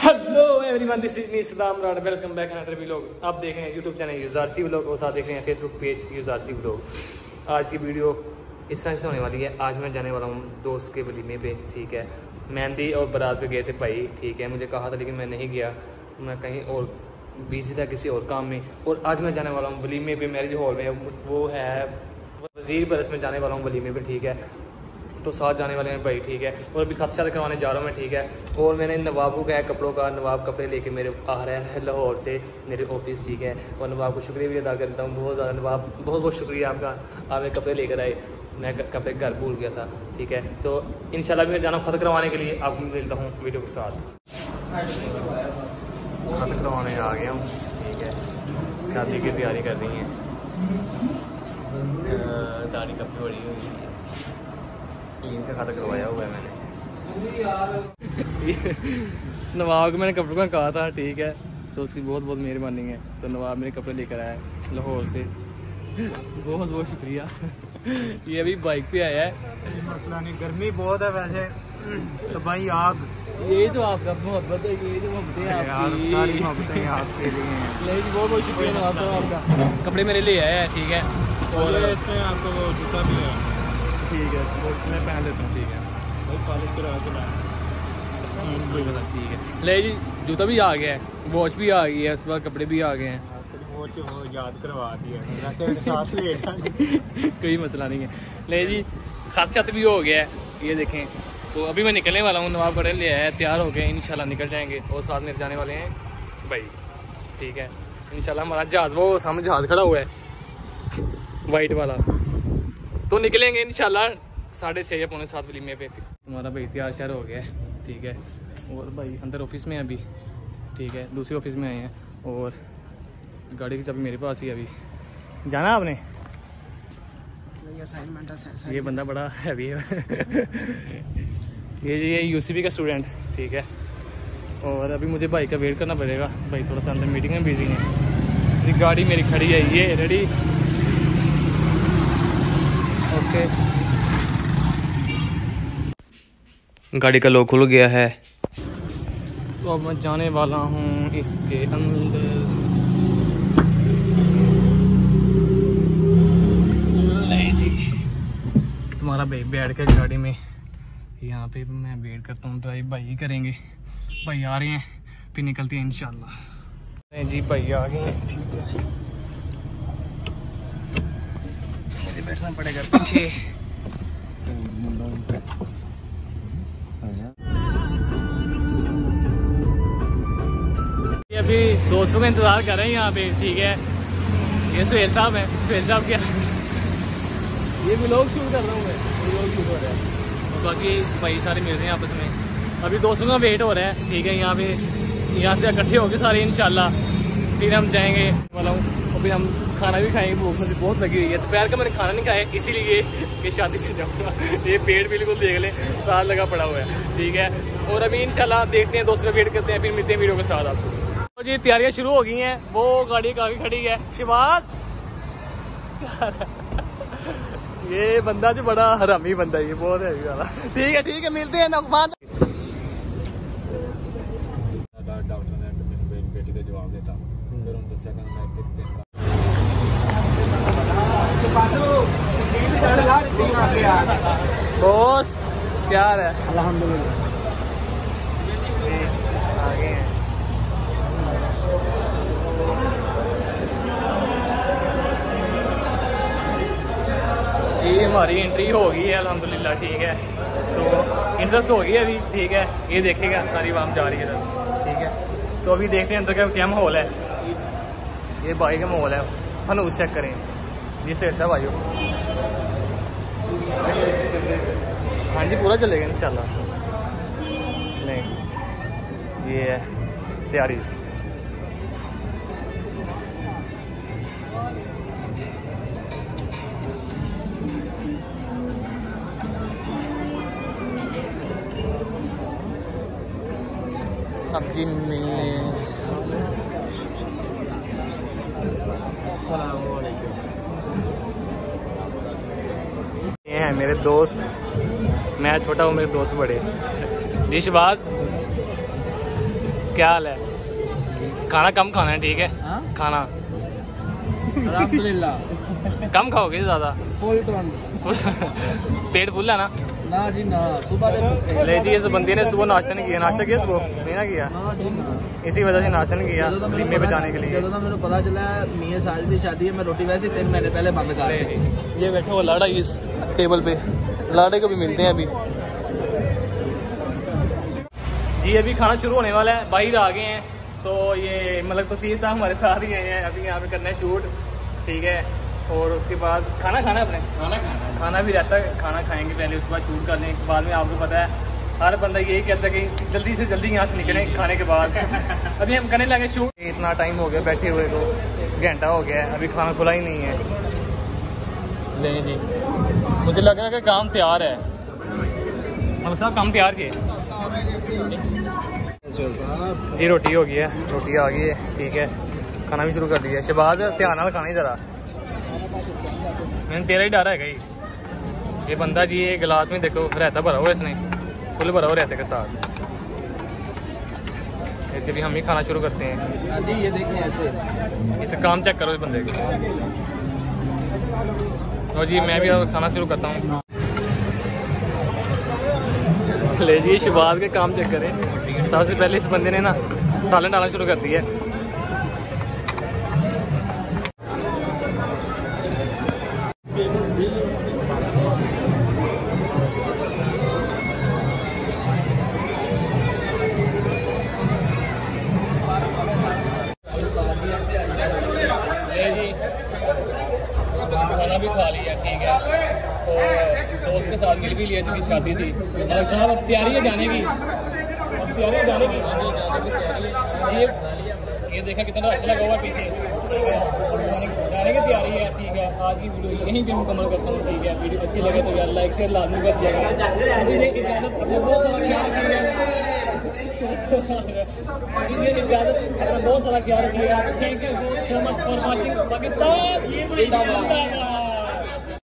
Hello everyone, this is me Saddam Rad. Welcome back another vlog. आप देख रहे हैं यूट्यूब चैनल यूजारसी व्लॉग और साथ देख रहे हैं फेसबुक पेज यूजारसी व्लॉग। आज की वीडियो इस तरह से होने वाली है। आज मैं जाने वाला हूँ दोस्त के वलीमे पे, ठीक है। मेहंदी और बारात पे गए थे भाई, ठीक है। मुझे कहा था लेकिन मैं नहीं गया, मैं कहीं और बिजी था किसी और काम में। और आज मैं जाने वाला हूँ वलीमे पे, मैरिज हॉल में। वो है वजीर बरस में जाने वाला हूँ वलीमे पे, ठीक है। तो साथ जाने वाले हैं भाई, ठीक है। और अभी खत शादी करवाने जा रहा हूँ मैं, ठीक है। और मैंने नवाब को कहा है कपड़ों का, नवाब कपड़े लेके मेरे आ रहा है लाहौर से मेरे ऑफिस, ठीक है। और नवाब को शुक्रिया भी अदा करता हूँ बहुत ज़्यादा। नवाब बहुत बहुत शुक्रिया आपका, आप मेरे कपड़े लेकर आए। मैं कपड़े घर भूल गया था, ठीक है। तो इंशाल्लाह भी मैं जाना खत करवाने के लिए। आपको मिलता हूँ वीडियो के साथ। खत करवाने आ गया हूँ, ठीक है। शादी की तैयारी कर रही हैं, दाढ़ी कपड़ी बड़ी हुई है, इनका खाता करवाया हुआ है मैंने। नवाब को मैंने कपड़ों का कहा था, ठीक है। तो उसकी बहुत बहुत मेहरबानी है। तो नवाब मेरे कपड़े लेकर आया है लाहौर से, बहुत बहुत शुक्रिया। ये अभी बाइक पे आया है। मसला नहीं, गर्मी बहुत है वैसे तो भाई आप, यही तो आपका मोहब्बत है, यही तो मोहब्बतें आपकी, सारी मोहब्बतें आपके लिए हैं। लेकिन बहुत बहुत शुक्रिया नवाब साहब आपका। कपड़े मेरे लिए आया है, ठीक है। और इसमें आपको वो जूता भी है, ठीक है, वो मैं पहन लेता हूँ, ठीक है भाई पॉलिश करा के लाया। ठीक है। ले जी, जूता भी आ गया है, वॉच भी आ गई है, उसके बाद कपड़े भी आ गए हैं। वॉच वो याद करवा दिया वैसे साथ ले कोई मसला नहीं है। ले जी, खत छत भी हो गया है, ये देखें। तो अभी मैं निकलने वाला हूँ, नवाब कपड़े ले आया है, तैयार हो गए, इंशाल्लाह निकल जाएंगे। और साथ में जाने वाले हैं भाई, ठीक है। इंशाल्लाह हमारा जहाज, वो सामने जहाज खड़ा हुआ है वाइट वाला, तो निकलेंगे इंशाल्लाह 6:30 या 6:45 वलीमे पे। तुम्हारा भाई तैयार शार हो गया है, ठीक है। और भाई अंदर ऑफिस में अभी, ठीक है, दूसरे ऑफिस में आए हैं। और गाड़ी की चाबी मेरे पास ही अभी। जाना आपने? असाइनमेंट है। ये बंदा बड़ा हैवी है। ये यूसीबी का स्टूडेंट, ठीक है। और अभी मुझे भाई का वेट करना पड़ेगा, भाई थोड़ा सा अंदर मीटिंग में बिजी है। ये गाड़ी मेरी खड़ी है, ये रेडी, ओके। गाड़ी का लॉक खुल गया है, तो अब मैं जाने वाला हूँ इसके अंदर। तुम्हारा भाई बैठ कर गाड़ी में, यहाँ पे मैं वेट करता हूँ, ड्राइव भाई ही करेंगे। भाई आ रहे हैं, फिर निकलते हैं इंशाल्लाह। जी भाई आ गए हैं, ठीक है। मुझे बैठना पड़ेगा पीछे। अभी दोस्तों का इंतजार कर रहे हैं यहाँ पे, ठीक है। ये सुहेल साहब है, सुहेल साहब क्या, ये व्लॉग शूट कर रहा हूँ मैं, व्लॉग शूट हो रहा है। और बाकी भाई सारे मिल रहे हैं आपस में। अभी दोस्तों का वेट हो रहा है, ठीक है। यहाँ पे यहाँ से इकट्ठे होंगे सारे इंशाल्लाह, फिर हम जाएंगे वाला हूँ। और फिर हम खाना भी खाएंगे, भूख मुझे बहुत लगी हुई है। दोपहर का मैंने खाना नहीं खाया इसीलिए कि शादी में जाऊँगा। ये पेट बिल्कुल देख लें, साथ लगा पड़ा हुआ है, ठीक है। और अभी इंशाल्लाह देखते हैं, दोस्तों का वेट करते हैं, फिर मिलते हैं वीडियो के साथ आपको। तो जी तैयारियाँ शुरू हो गई हैं, वो गाड़ी आगे खड़ी है। शिवास, ये बंदा जो बड़ा हरामी बंदा है, ये बहुत है वाला। ठीक है, मिलते हैं नौफान। डॉक्टर ने बेटी का जवाब देता, फिर उन दस्या बॉस प्यार है, अल्हम्दुलिल्लाह। आगे हैं। जी हमारी एंट्री हो गई है अल्हम्दुलिल्लाह, ठीक है। तो इंट्रेस्ट हो गई है अभी, ठीक है। ये देखेगा सारी वाम जा रही है इधर, ठीक है। तो अभी देखते हैं अंदर का क्या माहौल है। ये बाई का माहौल है, फनूस चेक करें जी। सेठ साहब आइयो, हाँ जी पूरा चलेगा इंशाल्लाह। नहीं ये है तैयारी। अब जी मिलने ये हैं मेरे दोस्त, मैं छोटा हूँ, मेरे दोस्त बड़े। डिशबाज क्या हाल है? खाना कम खाना है, ठीक है? खाना अल्हम्दुलिल्लाह कम खाओगे ज़्यादा? Full ton. पेट फुल है ना? ना जी ना, सुबह दे भूखे। ले जी, इस बंदे ने सुबह नाश्ता नहीं किया। नाश्ता किया सुबह? नहीं ना किया, ना जी ना। इसी वजह से नाश्ता नहीं किया लीमे पे जाने के लिए। ਜਦੋਂ ਮੈਨੂੰ ਪਤਾ ਚੱਲਿਆ ਮੀਆਂ ਸਾजिद ਦੀ शादी है, मैं रोटी वैसे 3 महीने पहले बंद कर दी। ये बैठे वो लाड़ा इस टेबल पे, लाड़े को भी मिलते हैं अभी जी। अभी खाना शुरू होने वाला है, बाहर आ गए हैं। तो ये मतलब तसीर साहब हमारे साथ ही गए हैं, अभी यहाँ पे करना है शूट, ठीक है? और उसके बाद खाना खाना है, अपने खाना भी रहता है, खाना खाएंगे पहले, उसके बाद शूट करने के बाद में आपको पता है हर बंदा यही कहता है कि जल्दी से जल्दी यहाँ से निकलें खाने के बाद। अभी हम करने लगे शूट, इतना टाइम हो गया बैठे हुए को, घंटा हो गया है, अभी खाना खुला ही नहीं है। नहीं जी, मुझे लग रहा है कि काम तैयार है, मतलब साहब काम तैयार किए जी। रोटी हो गई है, रोटी आ गई है, ठीक है? खाना भी शुरू कर दिया है। शहबाज ध्यान नाल खाना ही ज़रा, मैंने तेरा ही डर है कहीं। ये बंदा जी, ये गिलास में देखो रहता भरा हुआ, इसने फुल भरा हुआ रहते के साथ। इसके भी हम ही खाना शुरू करते हैं जी। ये देखिए ऐसे, इसे काम चेक करो इस बंदे के। और जी मैं भी खाना शुरू करता हूँ। ले जी, शहबाज के काम चेक करें। सबसे पहले इस बंदे ने ना सालन डालना शुरू कर दिया है। खाना भी खा लिया, ठीक है? तो दोस्त के साथ मिल भी लिया, जिसकी शादी थी। और साहब अब तैयारी है जाने की, अब तैयारी है जाने की। ये देखा कितना अच्छा लगा हुआ पीछे, जाने की तैयारी है, ठीक है? आज की वीडियो यहीं पे मुकम्मल करता हूँ, ठीक है? वीडियो अच्छी लगे तो यार लाइक शेयर लाजमी कर दिया। इजाज़त, अपना बहुत सारा ख्याल रखिएगा, बहुत सारा ख्याल रखिएगा। Thank you so much for watching. Pakistan